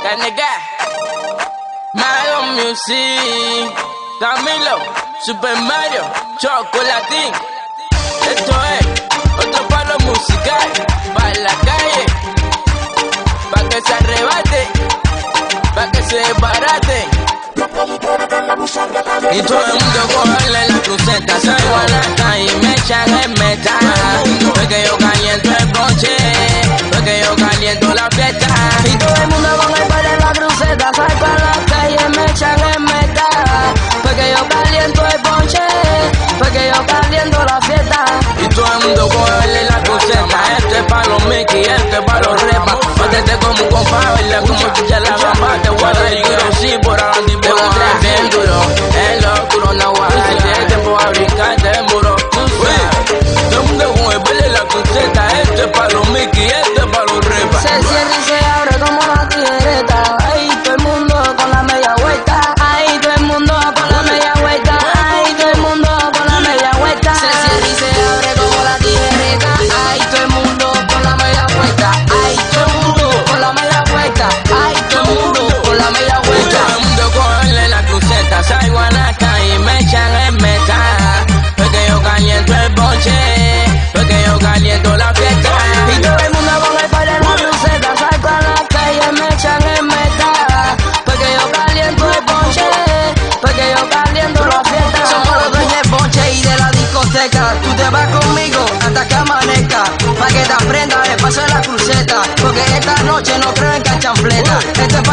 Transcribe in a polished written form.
Canega, Mago Music, Camilo, Super Mario, Chocolatín. Esto es otro palo musical para la calle, para que se arrebate, para que se desbarate. Y todo el mundo cogerle la cruceta, soy guanaca y me echan en meta. Porque yo caliento el coche, porque yo caliento la fiesta. Y todo el mundo con el baile en la cruceta, salgo a la calle, me echan en meta. Porque yo caliento el ponche, porque yo caliento la fiesta. Y todo el mundo cogerle la cruceta, este es pa' los Mickey, este es pa' los repas. Métete como un compadre, como chicha la gamba. Te voy a dar duro, sí, por adelante y por atrás. Bien duro, en lo oscuro, no voy a hacer tiempo a brincar del muro. Todo el mundo con el baile en la cruceta, este es pa' los Mickey, este es pa' los repas. Se cierra y se abre como la tijereta. Ahí todo el mundo con la media vuelta. Ahí todo el mundo con la media vuelta. Ahí todo el mundo con la media vuelta. Se cierra y se abre como la tijereta. Ahí todo el mundo con la media vuelta. Ahí todo el mundo con la media vuelta. Ahí todo el mundo con la media vuelta. Todo el mundo cogerle la cruceta, soy guanaca y me echan en meta. Porque yo caliento el bonche, porque yo caliento la fiesta. Y todo el mundo con el baile en la cruceta, salgo a la calle, me echan en meta. Porque yo caliento el ponche, porque yo caliento la fiesta. Somos los dueños del ponche y de la discoteca. Tú te vas conmigo hasta que amanezca, pa' que te aprendas el paso de la cruceta. Porque esta noche no creo en canchanfleta. Este